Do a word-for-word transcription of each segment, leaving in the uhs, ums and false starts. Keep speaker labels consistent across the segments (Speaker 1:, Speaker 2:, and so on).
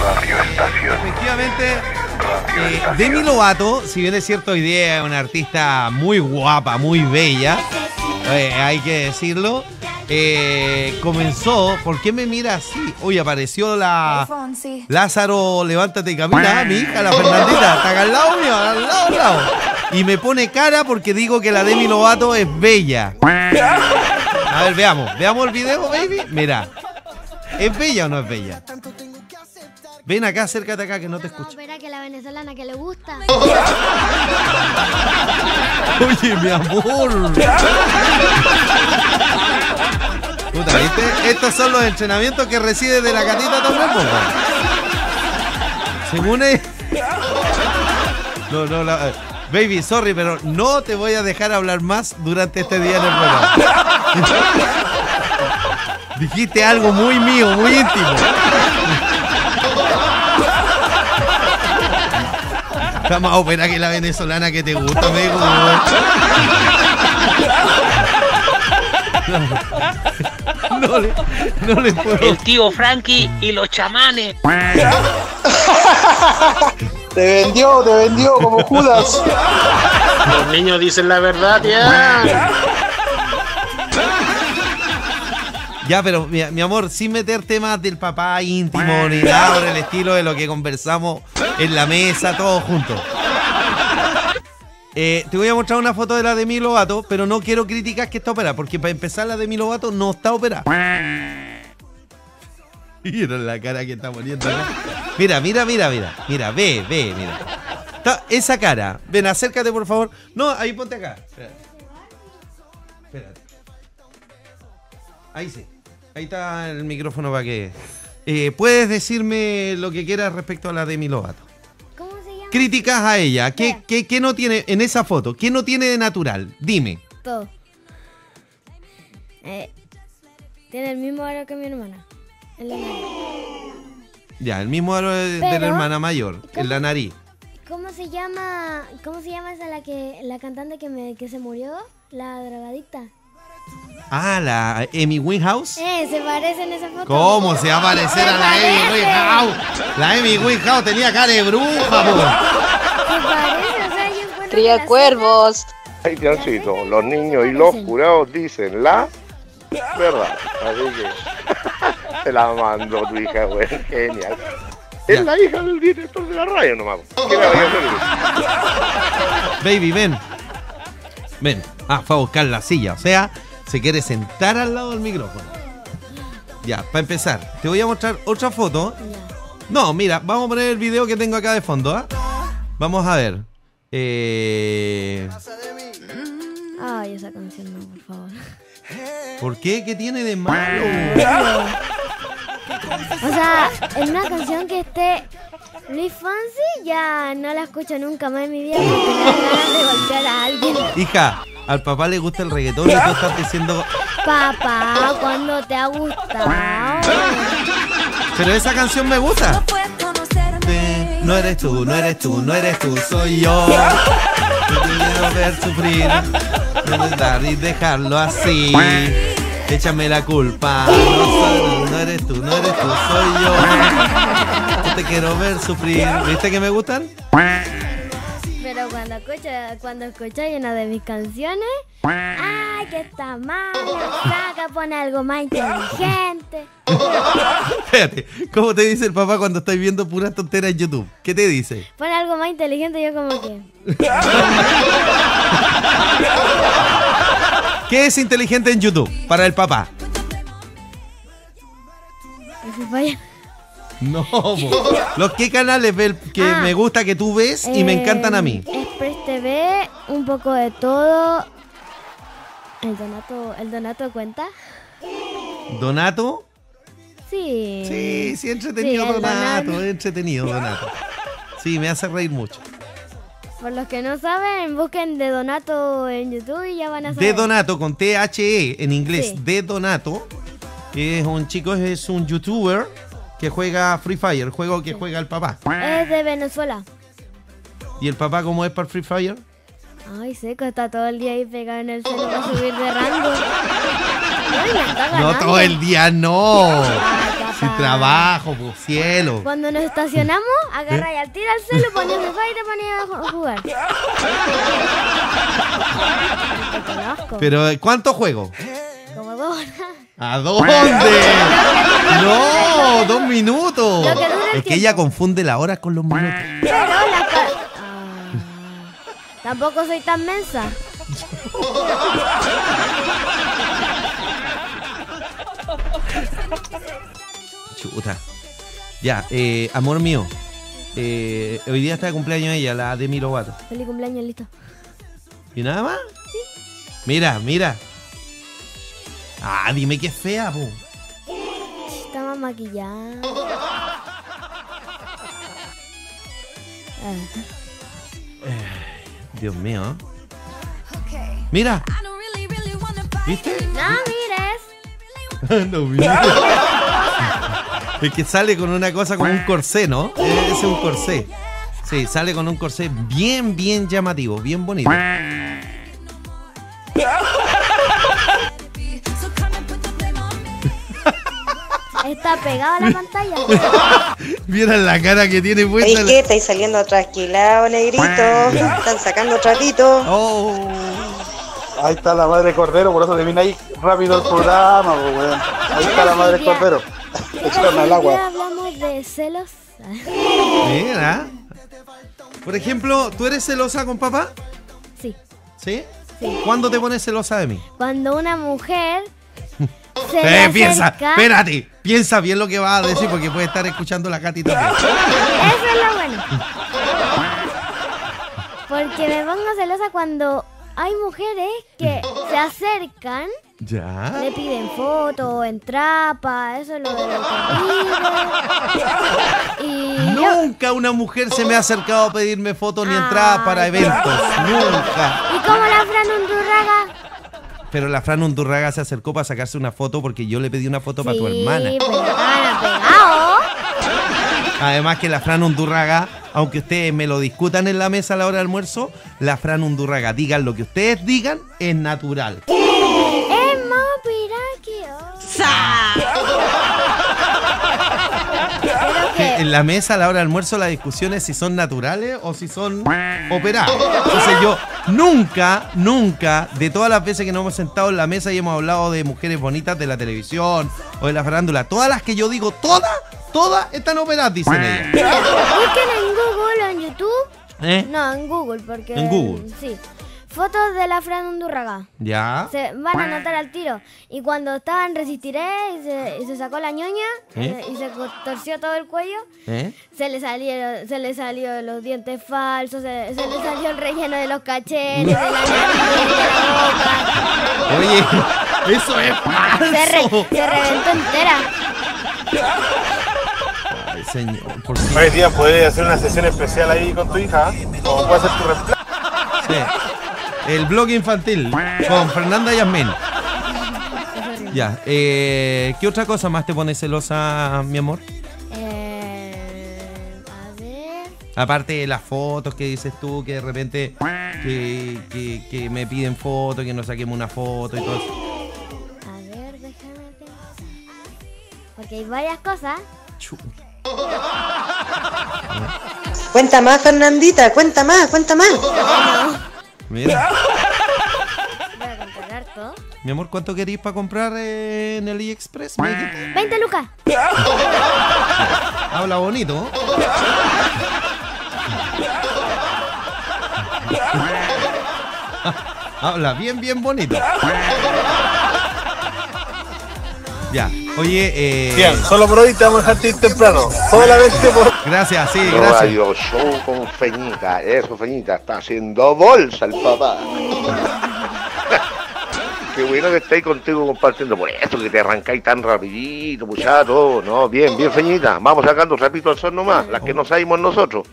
Speaker 1: Efectivamente, eh, Demi Lovato, si bien es cierto, hoy día es una artista muy guapa, muy bella, eh, hay que decirlo, eh, comenzó, ¿por qué me mira así? Hoy apareció la Lázaro, levántate y camina, mi hija, la Fernandita, está acá al lado mío, al lado, al lado. Y me pone cara porque digo que la Demi Lovato es bella. A ver, veamos, veamos el video, baby. Mira, ¿es bella o no es bella? Ven acá, acércate acá que no te escucho.
Speaker 2: No, espera, que la venezolana que le gusta.
Speaker 1: Oye, mi amor. Puta, ¿viste? Estos son los entrenamientos que recibe de la Catita también, po. Según es... No, no, la... Baby, sorry, pero no te voy a dejar hablar más durante este día en el programa. Dijiste algo muy mío, muy íntimo. Está más ópera que la venezolana que te gusta, me dijo. No, no, le, no le puedo.
Speaker 3: El tío Frankie y los chamanes.
Speaker 4: Te vendió, te vendió como Judas.
Speaker 3: Los niños dicen la verdad, ya.
Speaker 1: Ya, pero mi, mi amor, sin meter temas del papá íntimo ni nada por el estilo de lo que conversamos en la mesa, todos juntos. Eh, te voy a mostrar una foto de la Demi Lovato, pero no quiero criticar que está operada, porque para empezar la Demi Lovato no está operada. Mira la cara que está poniendo acá. Mira, mira, mira, mira. Mira, ve, ve, mira. Está esa cara. Ven, acércate, por favor. No, ahí ponte acá. Espérate. Espérate. Ahí sí. Ahí está el micrófono para que... Eh, ¿Puedes decirme lo que quieras respecto a la Demi Lovato?
Speaker 2: ¿Cómo se llama?
Speaker 1: Críticas a ella. ¿Qué, qué, qué no tiene en esa foto? ¿Qué no tiene de natural? Dime.
Speaker 2: Todo. Eh, tiene el mismo aro que mi hermana. En la nariz.
Speaker 1: Ya, el mismo aro de,
Speaker 2: Pero,
Speaker 1: de la hermana mayor,
Speaker 2: ¿cómo?
Speaker 1: en la nariz.
Speaker 2: ¿Cómo se llama? ¿Cómo se llama esa la que la cantante que me que se murió? La drogadicta.
Speaker 1: Ah, la Amy Winehouse.
Speaker 2: Eh, se parece en esa foto.
Speaker 1: ¿Cómo se va a parecer a la Amy Winehouse? La Amy Winehouse tenía cara de bruja, po.
Speaker 2: Se parece, o sea, yo encuentro que
Speaker 5: Cría
Speaker 2: la
Speaker 5: cuervos.
Speaker 4: Ay, Diosito, los niños y los curados dicen la verdad. Así que te la mando tu hija, güey. Genial. Es
Speaker 1: Ya.
Speaker 4: la hija del director de la radio nomás. ¿Qué le voy a hacer?
Speaker 1: Baby, ven. Ven. Ah, fue a buscar la silla. O sea, se quiere sentar al lado del micrófono. Ya, para empezar, te voy a mostrar otra foto. No, mira, vamos a poner el video que tengo acá de fondo, ¿ah? Vamos a ver. Eh...
Speaker 2: Ay, esa canción no, por favor.
Speaker 1: ¿Por qué? ¿Qué tiene de malo?
Speaker 2: O sea, en una canción que esté muy fancy, ya no la escucho nunca más en mi vida porque me dan ganas de golpear a alguien.
Speaker 1: Hija, al papá le gusta el reggaetón y tú estás diciendo...
Speaker 2: Papá, ¿cuándo te ha gustado?
Speaker 1: Pero esa canción me gusta. No eres tú, no eres tú, no eres tú, soy yo. Yo te quiero ver sufrir, dar y dejarlo así. Échame la culpa. No, soy, no eres tú, no eres tú, soy yo. Yo te quiero ver sufrir. ¿Viste que me gustan?
Speaker 2: Pero cuando escucha, cuando escucháis una de mis canciones, ay, que está mal, saca, pone algo más inteligente.
Speaker 1: Espérate, ¿cómo te dice el papá cuando estáis viendo puras tonteras en YouTube? ¿Qué te dice?
Speaker 2: Pone algo más inteligente y yo como que...
Speaker 1: ¿Qué es inteligente en YouTube para el papá?
Speaker 2: Ese falla.
Speaker 1: No, po. ¿Los qué canales ve el- que
Speaker 2: Ah,
Speaker 1: me gusta que tú ves y me
Speaker 2: Eh,
Speaker 1: encantan a mí?
Speaker 2: Express T V, un poco de todo. ¿El Donato, el Donato cuenta?
Speaker 1: ¿Donato?
Speaker 2: Sí.
Speaker 1: Sí, sí, entretenido
Speaker 2: Sí, el
Speaker 1: Donato,
Speaker 2: Donato.
Speaker 1: entretenido Donato. Sí, me hace reír mucho.
Speaker 2: Por los que no saben, busquen de Donato en YouTube y ya van a saber.
Speaker 1: De Donato con T H E en inglés,
Speaker 2: Sí.
Speaker 1: de Donato. Es un chico, es un youtuber que juega Free Fire, el juego que juega el papá.
Speaker 2: Es de Venezuela.
Speaker 1: ¿Y el papá cómo es para el Free Fire?
Speaker 2: Ay, seco, está todo el día ahí pegado en el cielo para subir de rango. Ay, me está
Speaker 1: No
Speaker 2: ganando.
Speaker 1: todo el día, no.
Speaker 2: Ay,
Speaker 1: Sin trabajo, pues cielo.
Speaker 2: Cuando nos estacionamos, agarra y al tiro al celu, ponías el sofá y te ponías a jugar. Te conozco.
Speaker 1: Pero, ¿cuánto juego?
Speaker 2: Como dos horas.
Speaker 1: ¿A dónde? No, dos minutos.
Speaker 2: Lo que dura el
Speaker 1: Es que
Speaker 2: tiempo.
Speaker 1: ella confunde la hora con los minutos.
Speaker 2: Pero la ca- ah, tampoco soy tan mensa.
Speaker 1: Chuta. Ya, eh, amor mío. Eh, hoy día está de cumpleaños ella, la Demi Lovato.
Speaker 2: Feliz cumpleaños, listo.
Speaker 1: ¿Y nada más? Sí. Mira, mira. Ah, dime que es fea, po.
Speaker 2: Está más maquillada. Ah.
Speaker 1: Dios mío. Mira. ¿Viste?
Speaker 2: No mires.
Speaker 1: No, mira. Es que sale con una cosa como un corsé, ¿no? Ese es un corsé. Sí, sale con un corsé bien, bien llamativo, bien bonito.
Speaker 2: Está pegado a la pantalla.
Speaker 1: Vieron la cara que tiene puesta.
Speaker 5: ¿Y qué? ¿Estáis saliendo trasquilado, negrito? ¿Están sacando tratito?
Speaker 1: Oh.
Speaker 6: Ahí está la madre Cordero, por eso termina ahí rápido el programa, pues, weón. Ahí está la madre Cordero. Echaron al
Speaker 2: Hoy
Speaker 6: agua.
Speaker 2: día hablamos de celos.
Speaker 1: Mira. Por ejemplo, ¿tú eres celosa con papá?
Speaker 2: Sí.
Speaker 1: ¿Sí?
Speaker 2: Sí.
Speaker 1: ¿Cuándo te pones celosa de mí?
Speaker 2: Cuando una mujer se le
Speaker 1: Eh, piensa,
Speaker 2: acerca.
Speaker 1: espérate, piensa bien lo que vas a decir porque puede estar escuchando la Katy también.
Speaker 2: Eso es lo bueno. Porque me pongo celosa cuando hay mujeres que se acercan,
Speaker 1: Ya.
Speaker 2: le piden fotos, entrapa, eso es lo de lo terrible. Y yo,
Speaker 1: Nunca una mujer se me ha acercado a pedirme fotos ni
Speaker 2: Ay,
Speaker 1: entradas para eventos. Nunca.
Speaker 2: y como la Fran Undurraga.
Speaker 1: Pero la Fran Undurraga se acercó para sacarse una foto porque yo le pedí una foto para tu
Speaker 2: Sí,
Speaker 1: hermana.
Speaker 2: pero estaban apegados.
Speaker 1: Además que la Fran Undurraga, aunque ustedes me lo discutan en la mesa a la hora del almuerzo, la Fran Undurraga, digan lo que ustedes digan, es natural.
Speaker 2: Es más piraquio. Pero
Speaker 1: Que
Speaker 2: que
Speaker 1: en la mesa a la hora del almuerzo la discusión es si son naturales o si son operados. Entonces yo nunca, nunca, de todas las veces que nos hemos sentado en la mesa y hemos hablado de mujeres bonitas de la televisión o de la farándula, todas las que yo digo, todas, todas están operadas, dicen ellas.
Speaker 2: mira, busquen en Google o en YouTube.
Speaker 1: ¿Eh?
Speaker 2: No, en Google, porque...
Speaker 1: En Google.
Speaker 2: Sí. Fotos de la Fran Undurraga.
Speaker 1: Ya.
Speaker 2: Se van a notar al tiro. Y cuando estaba en Resistiré y se, y se sacó la ñoña
Speaker 1: ¿Eh?
Speaker 2: eh, y se co- torció todo el cuello,
Speaker 1: ¿Eh?
Speaker 2: se le salieron, se le salió los dientes falsos, se, se le salió el relleno de los cachetes, de la nariz, de la boca.
Speaker 1: Oye, eso es
Speaker 2: Se, re-
Speaker 1: falso.
Speaker 2: se reventó entera.
Speaker 1: Ay, señor, ¿por qué?
Speaker 6: Hoy día puedes hacer una sesión especial ahí con tu hija, o puede ser tu reemplazo.
Speaker 1: Sí. El blog infantil con Fernanda Yasmín. Ya, eh, ¿qué otra cosa más te pone celosa, mi amor?
Speaker 2: Eh, a ver...
Speaker 1: Aparte de las fotos que dices tú, que de repente que, que, que me piden fotos, que nos saquemos una foto y todo eso.
Speaker 2: A ver, déjame pensar. Porque hay varias cosas.
Speaker 1: Chuta.
Speaker 5: Cuenta más, Fernandita, cuenta más, cuenta más.
Speaker 1: Mira,
Speaker 2: Voy a contar harto.
Speaker 1: mi amor, ¿cuánto querís para comprar eh, en el AliExpress? ¿Me dijiste?
Speaker 2: veinte lucas.
Speaker 1: Habla bonito. Habla bien, bien bonito. Ya, oye, eh,
Speaker 6: Bien, solo por hoy te vamos a dejar ir temprano. Solamente por.
Speaker 1: gracias, sí, gracias.
Speaker 4: Radio Show con Feñita, eso Feñita, está haciendo bolsa el papá. Qué bueno que estáis contigo compartiendo por eso, que te arrancáis tan rapidito, muchacho. No, bien, bien Feñita, vamos sacando rapidito al sol nomás, las que no salimos nosotros.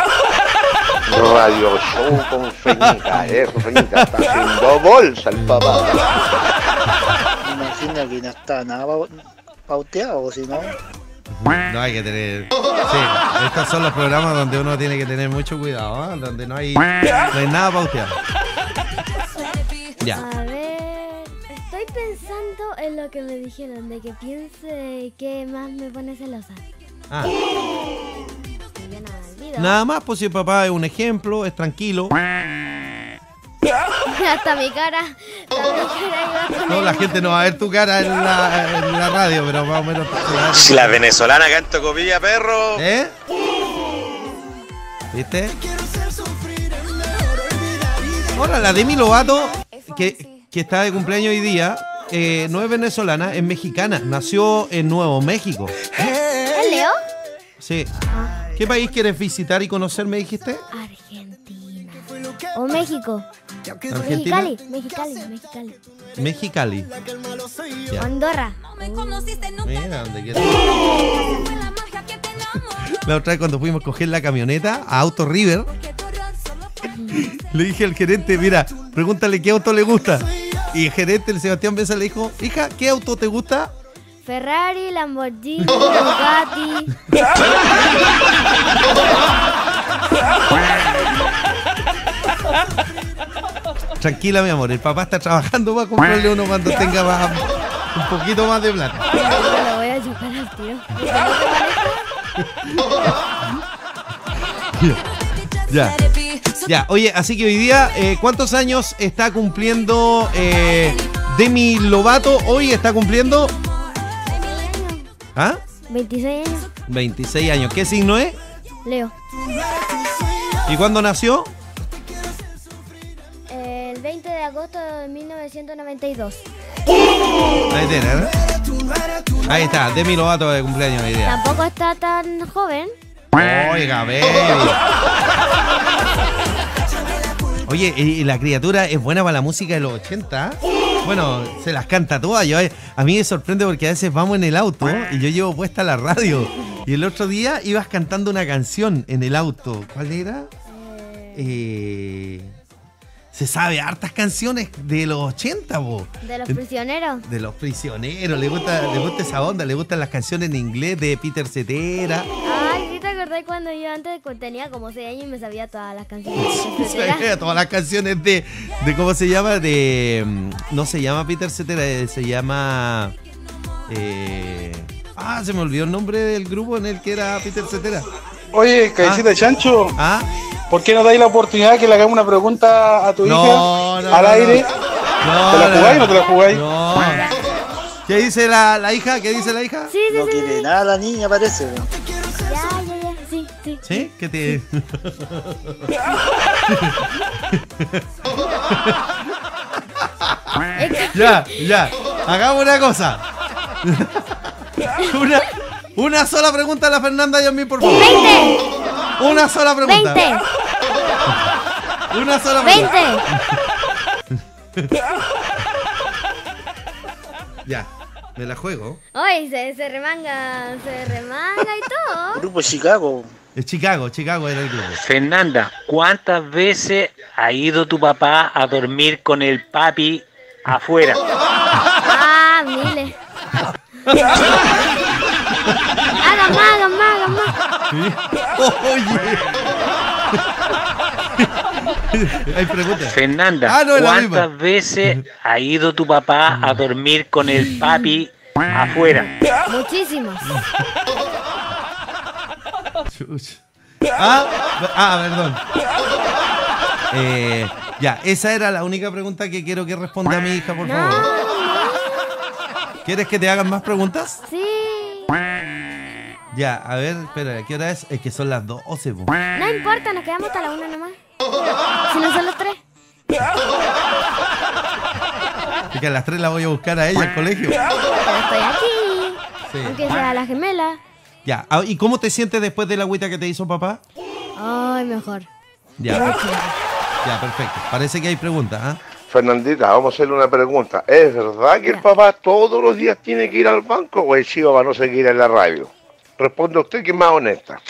Speaker 4: Radio Show con Feñita, eso Feñita, está haciendo bolsa el papá.
Speaker 7: Imagina que no está nada pau- pauteado, o si no.
Speaker 1: No hay que tener. Sí, estos son los programas donde uno tiene que tener mucho cuidado, ¿eh? Donde no hay, no hay nada pauteado. Ya.
Speaker 2: A ver, estoy pensando en lo que me dijeron, de que piense que más me pone celosa.
Speaker 1: Ah.
Speaker 2: Y yo nada, olvido.
Speaker 1: Nada más, pues si el papá es un ejemplo, es tranquilo.
Speaker 2: Hasta mi cara. Hasta mi cara iba a
Speaker 1: No,
Speaker 2: poner-
Speaker 1: la gente no va a ver tu cara en la, en la radio, pero más o menos.
Speaker 8: Si la venezolana canto copilla, perro.
Speaker 1: ¿Eh? ¿Viste? Ahora, la Demi Lovato, que, que está de cumpleaños hoy día, eh, no es venezolana, es mexicana. Nació en Nuevo México.
Speaker 2: ¿Es Leo?
Speaker 1: Sí. ¿Qué país quieres visitar y conocer, me dijiste?
Speaker 2: Argentina. O México.
Speaker 1: Argentina.
Speaker 2: Mexicali, Mexicali, Mexicali.
Speaker 1: Mexicali. Ya.
Speaker 2: Andorra.
Speaker 1: Mira, donde quieras. La otra vez cuando fuimos a coger la camioneta a Auto River, le dije al gerente, mira, pregúntale qué auto le gusta. Y el gerente, el Sebastián Besa, le dijo, hija, ¿qué auto te gusta?
Speaker 2: Ferrari, Lamborghini, Bugatti.
Speaker 1: Tranquila, mi amor, el papá está trabajando para comprarle uno cuando tenga más, un poquito más de plata.
Speaker 2: Yo lo voy a chocar al tiro. Porque no te maneja.
Speaker 1: Ya. Ya, oye, así que hoy día, eh, ¿cuántos años está cumpliendo eh, Demi Lovato? Hoy está cumpliendo... ¿Ah?
Speaker 2: veintiséis años.
Speaker 1: veintiséis años. ¿Qué signo es?
Speaker 2: Leo.
Speaker 1: ¿Y cuándo nació?
Speaker 2: El veinte de agosto de mil novecientos noventa y dos.
Speaker 1: Ahí tiene, ¿eh? Ahí está, Demi Lovato de cumpleaños hoy día.
Speaker 2: Tampoco está tan joven.
Speaker 1: Oiga, baby. Oye, y la criatura es buena para la música de los ochenta. Bueno, se las canta todas. Yo, a mí me sorprende porque a veces vamos en el auto y yo llevo puesta la radio. Y el otro día ibas cantando una canción en el auto. ¿Cuál era? Eh, se sabe hartas canciones de los ochenta, po.
Speaker 2: De los prisioneros.
Speaker 1: De los prisioneros. Le gusta, le gusta esa onda. Le gustan las canciones en inglés de Peter Cetera.
Speaker 2: Ay, ¿sí te acordás cuando yo antes tenía como seis años y me sabía todas las canciones?
Speaker 1: Sí, todas las canciones de, de ¿cómo se llama? De no se llama Peter Cetera, eh, se llama eh, ah, se me olvidó el nombre del grupo en el que era Peter Cetera.
Speaker 6: Oye, cabecita de chancho,
Speaker 1: ¿Ah?
Speaker 6: ¿por qué no dais la oportunidad que le hagamos una pregunta a tu
Speaker 1: No,
Speaker 6: hija
Speaker 1: no,
Speaker 6: al
Speaker 1: no,
Speaker 6: aire?
Speaker 1: No,
Speaker 6: ¿Te la
Speaker 1: no,
Speaker 6: jugáis o
Speaker 1: no.
Speaker 6: no te la jugáis?
Speaker 1: No. ¿Qué dice la, la hija? ¿Qué dice la hija?
Speaker 2: Sí, sí,
Speaker 7: No
Speaker 2: sí.
Speaker 7: quiere nada la niña, parece.
Speaker 2: Ya, ya, ya. Sí, sí.
Speaker 1: ¿Sí? ¿Qué te...? Ya, ya. Hagamos una cosa. Una, una sola pregunta a la Fernanda y a mí, por favor.
Speaker 2: ¡veinte!
Speaker 1: Una sola pregunta.
Speaker 2: ¡veinte!
Speaker 1: Una sola pregunta.
Speaker 2: ¡veinte!
Speaker 1: Ya, me la juego.
Speaker 2: Oye, se, se remanga, se remanga y todo.
Speaker 7: Grupo Chicago.
Speaker 1: Es Chicago, Chicago era el grupo.
Speaker 3: Fernanda, ¿cuántas veces ha ido tu papá a dormir con el papi afuera?
Speaker 2: Ah, miles. Hagan más, hagan más, hagan más.
Speaker 1: Oye. Hay preguntas.
Speaker 3: Fernanda,
Speaker 1: Ah, no, es la misma.
Speaker 3: ¿cuántas veces ha ido tu papá a dormir con el papi afuera?
Speaker 2: Muchísimos.
Speaker 1: Chuch. Ah, ah, perdón. Eh, ya, esa era la única pregunta que quiero que responda a mi hija, por
Speaker 2: No,
Speaker 1: favor.
Speaker 2: no.
Speaker 1: ¿Quieres que te hagan más preguntas?
Speaker 2: Sí.
Speaker 1: Ya, a ver, espera, ¿qué hora es? Es que son las doce, po.
Speaker 2: No importa, nos quedamos hasta la una nomás. Si no son los tres.
Speaker 1: Es que a las tres la voy a buscar a ella al colegio.
Speaker 2: Pero estoy aquí.
Speaker 1: Sí.
Speaker 2: Aunque sea la gemela.
Speaker 1: Ya, ah, ¿y cómo te sientes después de la agüita que te hizo papá?
Speaker 2: Ay, mejor.
Speaker 1: Ya, ya, perfecto. Parece que hay preguntas, ¿ah?
Speaker 4: Fernandita, vamos a hacerle una pregunta. ¿Es verdad que el papá todos los días tiene que ir al banco o el chivo va a no seguir en la radio? Responde usted que es más honesta.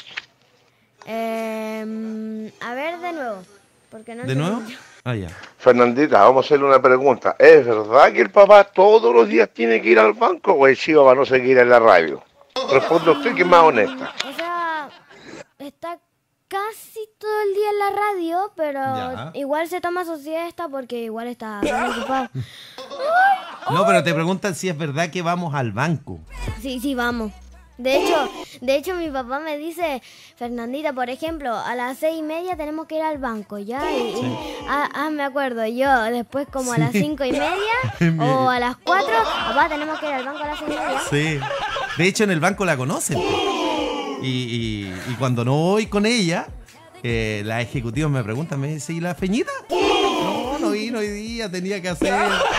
Speaker 2: Eh, a ver, de nuevo. Porque no
Speaker 1: ¿De nuevo?
Speaker 2: entendí.
Speaker 1: Ah, ya.
Speaker 4: Fernandita, vamos a hacerle una pregunta. ¿Es verdad que el papá todos los días tiene que ir al banco o el chivo va a no seguir en la radio? Responde usted que es más honesta.
Speaker 2: O sea, está casi todo el día en la radio, pero
Speaker 1: Ya.
Speaker 2: igual se toma su siesta porque igual está bien ocupado. Ay,
Speaker 1: No, pero te preguntan si es verdad que vamos al banco.
Speaker 2: Sí, sí, vamos. De hecho, de hecho mi papá me dice, Fernandita, por ejemplo, a las seis y media tenemos que ir al banco, ¿ya? Y,
Speaker 1: Sí.
Speaker 2: y- ah, ah, me acuerdo, yo después como a las cinco y media o a las cuatro, papá, tenemos que ir al banco a las seis y media.
Speaker 1: Sí. De hecho, en el banco la conocen. Y, y- y cuando no voy con ella, eh, la ejecutiva me pregunta, me dice, ¿y la Feñita? No, no vino hoy día, tenía que hacer.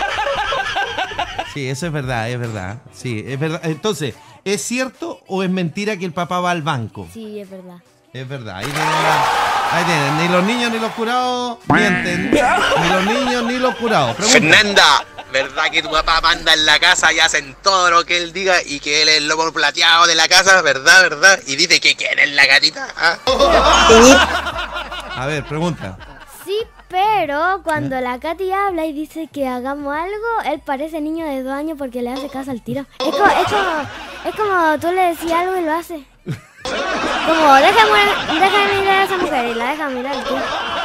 Speaker 1: Sí, eso es verdad, es verdad. Sí, es verdad. Entonces, ¿es cierto o es mentira que el papá va al banco?
Speaker 2: Sí, es verdad.
Speaker 1: Es verdad. Ahí tienen, la- ahí tienen. Ni los niños ni los curados mienten. Ni los niños ni los curados. Pregunta.
Speaker 8: Fernanda, ¿verdad que tu papá manda en la casa y hacen todo lo que él diga y que él es el lobo plateado de la casa? ¿Verdad, verdad? Y dice que quién es la gatita. ¿Ah?
Speaker 1: A ver, pregunta.
Speaker 2: Sí, pero cuando la Katy habla y dice que hagamos algo, él parece niño de dos años porque le hace caso al tiro. Es como, es como, es como tú le decís algo y lo hace. Como, déjame, déjame mirar a esa mujer y la deja mirar al tiro.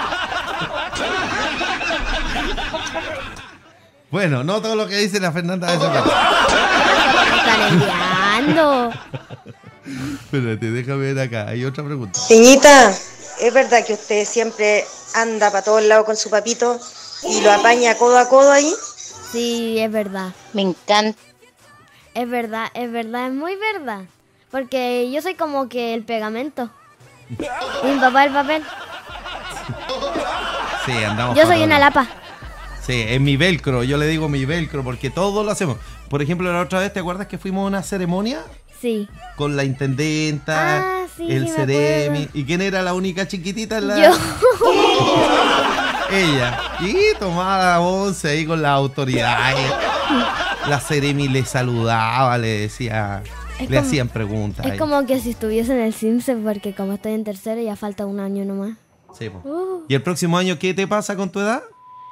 Speaker 1: Bueno, no todo lo que dice la Fernanda es verdad.
Speaker 2: Me están enviando.
Speaker 1: Espérate, déjame ver acá. Hay otra pregunta.
Speaker 5: Peñita, ¿es verdad que usted siempre anda para todos lados con su papito y lo apaña codo a codo ahí?
Speaker 2: Sí, es verdad.
Speaker 9: Me encanta.
Speaker 2: Es verdad, es verdad, es muy verdad. Porque yo soy como que el pegamento. Y mi papá el papel.
Speaker 1: Sí, andamos.
Speaker 2: Yo
Speaker 1: por
Speaker 2: soy
Speaker 1: todo.
Speaker 2: una lapa.
Speaker 1: Sí, es mi velcro. Yo le digo mi velcro porque todos lo hacemos. Por ejemplo, la otra vez, ¿te acuerdas que fuimos a una ceremonia?
Speaker 2: Sí.
Speaker 1: Con la intendenta,
Speaker 2: Ah, sí,
Speaker 1: el
Speaker 2: sí me
Speaker 1: Ceremi.
Speaker 2: acuerdo.
Speaker 1: ¿Y quién era la única chiquitita en la...?
Speaker 2: Yo.
Speaker 1: Ella. Y tomaba once ahí con las autoridades. La Ceremi le saludaba, le decía...
Speaker 2: Es
Speaker 1: le
Speaker 2: como-
Speaker 1: hacían preguntas.
Speaker 2: Es
Speaker 1: ahí.
Speaker 2: como que si estuviese en el Simpson, porque como estoy en tercero ya falta un año nomás.
Speaker 1: Sí, po.
Speaker 2: Uh,
Speaker 1: ¿Y el próximo año qué te pasa con tu edad?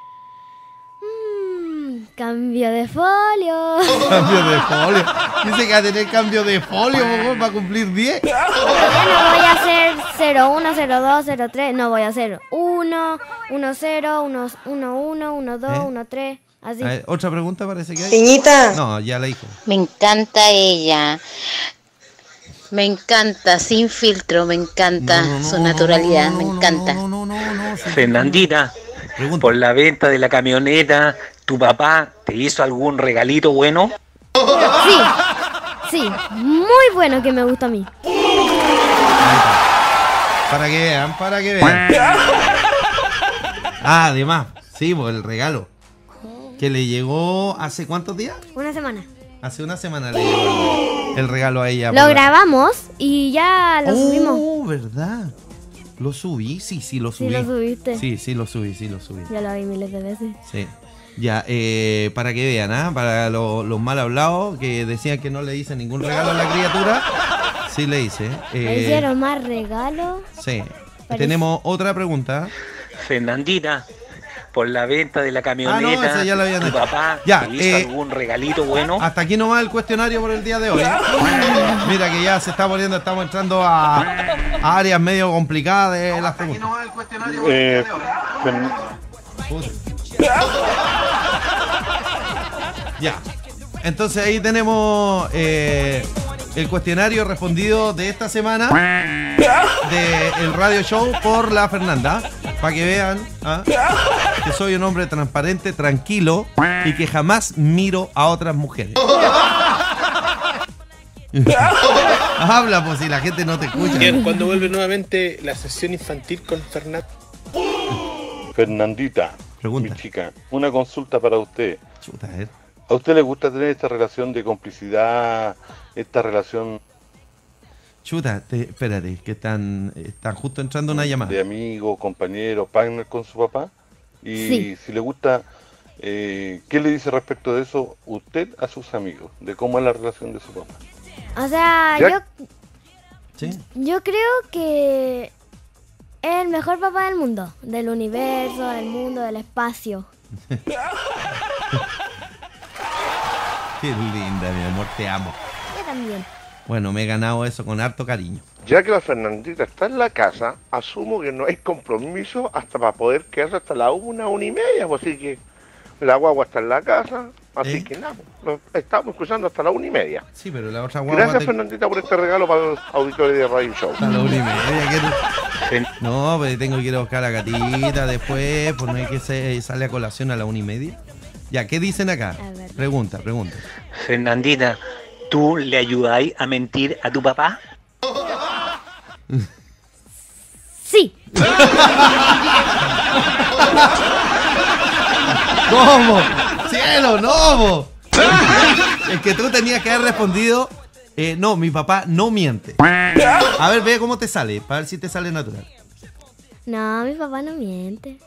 Speaker 2: mm, cambio de folio.
Speaker 1: Cambio de folio. Dice que va a tener cambio de folio, po, va a cumplir diez.
Speaker 2: Ya no voy a hacer cero uno, cero dos, cero tres. No, voy a hacer uno, uno cero, uno uno, uno dos,
Speaker 1: ¿Eh?
Speaker 2: uno tres. Así.
Speaker 1: A ver, otra pregunta parece que hay.
Speaker 5: Peñita,
Speaker 1: No, ya la dijo.
Speaker 9: Me encanta ella. Me encanta, sin filtro, me encanta
Speaker 1: No, no, no,
Speaker 9: su
Speaker 1: no,
Speaker 9: naturalidad,
Speaker 1: no,
Speaker 9: me
Speaker 1: no,
Speaker 9: encanta.
Speaker 1: No, no, no, no, no, sí.
Speaker 3: Fernandita,
Speaker 1: Pregunta.
Speaker 3: por la venta de la camioneta, ¿tu papá te hizo algún regalito bueno?
Speaker 2: Sí, sí, muy bueno que me gusta a mí.
Speaker 1: Para que vean, para que vean. Ah, además, sí, pues el regalo. Que le llegó hace cuántos días?
Speaker 2: Una semana.
Speaker 1: Hace una semana le llegó el, el regalo a ella.
Speaker 2: Lo
Speaker 1: por la-
Speaker 2: grabamos y ya lo subimos.
Speaker 1: Oh, ¿verdad? Lo subí, sí, sí, lo subí.
Speaker 2: Sí, lo subiste.
Speaker 1: Sí, sí, lo subí, sí, lo subí.
Speaker 2: Ya lo vi miles de veces.
Speaker 1: Sí. Ya, eh, para que vean, ¿ah? Para lo- los mal hablados que decían que no le hice ningún regalo a la criatura, sí le hice.
Speaker 2: ¿Me
Speaker 1: Eh,
Speaker 2: hicieron más regalos?
Speaker 1: sí.
Speaker 2: Parece-
Speaker 1: Tenemos otra pregunta.
Speaker 3: Fernandita, por la venta de la camioneta,
Speaker 1: Ah, no, esa ya la habían
Speaker 3: ¿tu
Speaker 1: hecho.
Speaker 3: papá
Speaker 1: Ya,
Speaker 3: te hizo
Speaker 1: eh,
Speaker 3: algún regalito bueno?
Speaker 1: Hasta aquí no va el cuestionario por el día de hoy. ¿eh? Mira que ya se está poniendo, estamos entrando a, a áreas medio complicadas de las preguntas.
Speaker 6: Eh, Fern-
Speaker 1: Puta. Ya. Entonces ahí tenemos eh, el cuestionario respondido de esta semana del radio show por la Fernanda. Para que vean ¿ah? que soy un hombre transparente, tranquilo y que jamás miro a otras mujeres. Habla, pues si la gente no te escucha.
Speaker 10: Bien, ¿cuándo vuelve nuevamente la sesión infantil con Fernando?
Speaker 6: Fernandita,
Speaker 1: Pregunta.
Speaker 6: mi chica, una consulta para usted.
Speaker 1: Chuta, a ver.
Speaker 6: ¿A usted le gusta tener esta relación de complicidad, esta relación
Speaker 1: Chuta, te- espérate, que están, están justo entrando una llamada.
Speaker 6: de amigo, compañero, partner con su papá? Y
Speaker 2: Sí.
Speaker 6: si le gusta, eh, ¿qué le dice respecto de eso usted a sus amigos? De cómo es la relación de su papá.
Speaker 2: O sea,
Speaker 6: Ya-
Speaker 2: yo,
Speaker 1: ¿Sí?
Speaker 2: yo creo que es el mejor papá del mundo. Del universo, del mundo, del espacio.
Speaker 1: Qué linda, mi amor, te amo.
Speaker 2: Yo también.
Speaker 1: Bueno, me he ganado eso con harto cariño.
Speaker 4: Ya que la Fernandita está en la casa, asumo que no hay compromiso hasta para poder quedarse hasta la una, una y media, pues así que la guagua está en la casa, Así
Speaker 1: ¿Eh?
Speaker 4: que nada, lo estamos escuchando hasta la una y media.
Speaker 1: Sí, pero la otra guagua...
Speaker 4: Gracias,
Speaker 1: te...
Speaker 4: Fernandita, por este regalo para los auditores de Radio Show.
Speaker 1: A la una y media. ¿Qué... No, pues tengo que ir a buscar a la gatita después, pues no hay que se sale a colación a la una y media. Ya, ¿qué dicen acá? Pregunta, pregunta.
Speaker 3: Fernandita, ¿tú le ayudáis a mentir a tu papá?
Speaker 2: Sí.
Speaker 1: ¿Cómo? ¡Cielo, no! Es que tú tenías que haber respondido, eh, no, mi papá no miente. A ver, ve cómo te sale, para ver si te sale natural.
Speaker 2: No, mi papá no miente.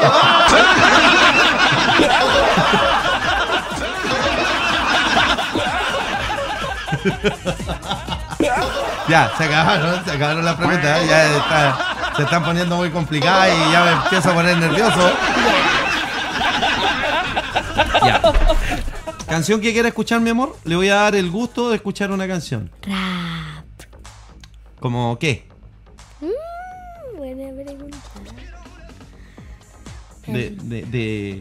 Speaker 1: Ya, se acabaron, se acabaron las preguntas, ya está, se están poniendo muy complicadas y ya me empiezo a poner nervioso. Ya. ¿Canción que quiera escuchar, mi amor? Le voy a dar el gusto de escuchar una canción.
Speaker 2: Rap.
Speaker 1: ¿Cómo qué?
Speaker 2: Mm, buena pregunta.
Speaker 1: De, de, de...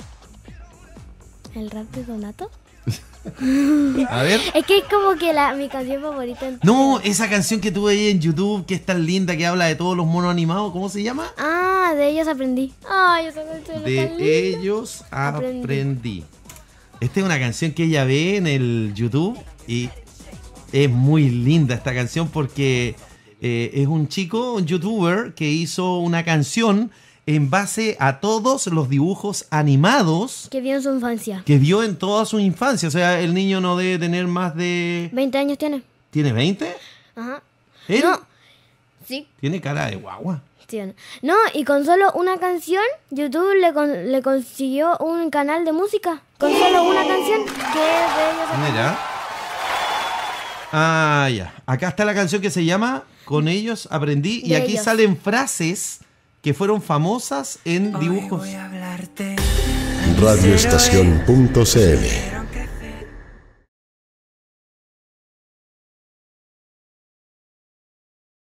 Speaker 2: ¿El rap de Donato?
Speaker 1: A ver.
Speaker 2: Es que es como que la, mi canción favorita. En...
Speaker 1: No, esa canción que tuve ahí en YouTube, que es tan linda, que habla de todos los monos animados, ¿cómo se llama?
Speaker 2: Ah, de ellos aprendí. Ay, esa canción
Speaker 1: De
Speaker 2: tan linda.
Speaker 1: ellos aprendí. aprendí. Esta es una canción que ella ve en el YouTube y es muy linda esta canción porque eh, es un chico, un youtuber, que hizo una canción en base a todos los dibujos animados
Speaker 2: que vio en su infancia.
Speaker 1: Que vio en toda su infancia. O sea, el niño no debe tener más de...
Speaker 2: veinte años tiene.
Speaker 1: ¿Tiene veinte?
Speaker 2: Ajá.
Speaker 1: ¿Él?
Speaker 2: No. Sí.
Speaker 1: Tiene cara de guagua.
Speaker 2: Tiene. No, y con solo una canción, YouTube le, con, le consiguió un canal de música. Con solo una canción que es de ellos.
Speaker 1: Mira. Ah, ya. Acá está la canción que se llama Con ellos aprendí.
Speaker 2: De
Speaker 1: y aquí
Speaker 2: ellos.
Speaker 1: salen frases que fueron famosas en dibujos.
Speaker 11: radioestación punto c l